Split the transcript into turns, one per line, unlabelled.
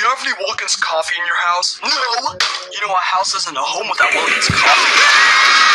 you have any Wilkins coffee in your house? No! You know, a house isn't a home without Wilkins coffee.